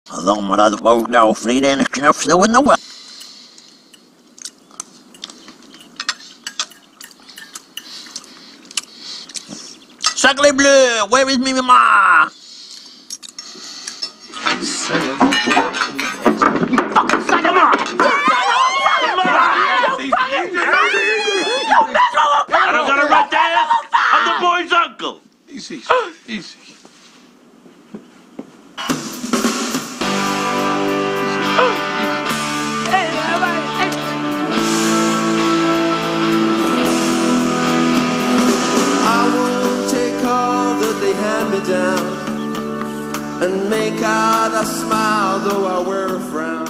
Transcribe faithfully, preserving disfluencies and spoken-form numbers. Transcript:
Dan maar dat we ook nou vrede en een knufsel in de wel. Sacre bleu, where is me mama? And I'm gonna write down, I'm the boy's uncle. Easy, easy. I will take all that they hand me down and make out a smile though I wear a frown.